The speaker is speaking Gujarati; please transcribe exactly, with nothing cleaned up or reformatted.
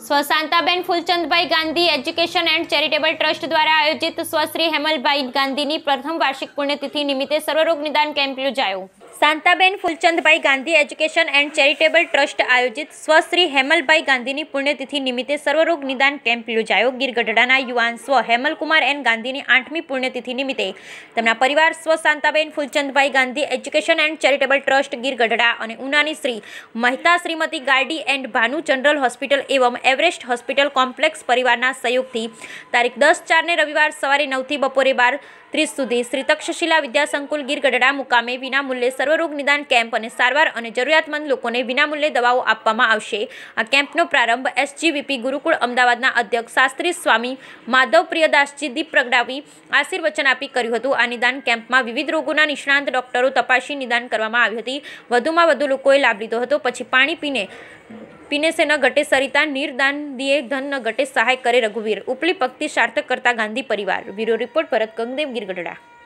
સ્વ Shantaben ફૂલચંદભાઈ Gandhi education and charitable trust દ્વારા આયોજિત સ્વશ્રી હેમલભાઈ ગાંધીની પ્રથમ વાર્ષિક પુણ્યતિથિ નિમિત્તે સર્વરોગ નિદાન કેમ્પ યોજાયો। Shantaben ફૂલચંદભાઈ Gandhi education and charitable trust આયોજિત સ્વશ્રી હેમલભાઈ ગાંધીની પુણ્યતિથિ નિમિત્તે સર્વરોગ નિદાન કેમ્પ યોજાયો। ગીર ગઢડાના યુવાન સ્વ હેમલકુમાર એન ગાંધીની આઠમી પુણ્યતિથિ નિમિત્તે તેમના પરિવાર સ્વ Shantaben ફૂલચંદભાઈ Gandhi education and charitable trust Gir Gadhada અને ઉનાની Shri Mehta Shrimati Gardi and Bhanu general hospital એવં એવરેસ્ટ હોસ્પિટલ કોમ્પ્લેક્સ પરિવારના સહયોગથી તારીખ દસ ચાર ને રવિવાર સવારે નવથી બપોરે બાર ત્રીસ સુધી શ્રી તક્ષશિલા વિદ્યાસંકુલ ગીર ગઢડા મુકામે વિનામૂલ્યે સર્વરોગ નિદાન કેમ્પ અને સારવાર અને જરૂરિયાતમંદ લોકોને વિનામૂલ્યે દવાઓ આપવામાં આવશે। આ કેમ્પનો પ્રારંભ એસજીવીપી ગુરુકુળ અમદાવાદના અધ્યક્ષ શાસ્ત્રી સ્વામી માધવ પ્રિયદાસજી દીપ પ્રગટાવી આશીર્વચન આપી કર્યું હતું। આ નિદાન કેમ્પમાં વિવિધ રોગોના નિષ્ણાંત ડોક્ટરો તપાસી નિદાન કરવામાં આવી હતી। વધુમાં વધુ લોકોએ લાભ લીધો હતો। પછી પાણી પીને पीने से न घटे सरिता निर्दान दिए धन न घटे सहाय करे रघुवीर उपली पक्ति सार्थक करता गांधी परिवार। Bureau report Bharat Gangdev Gir गढ़ड़ा।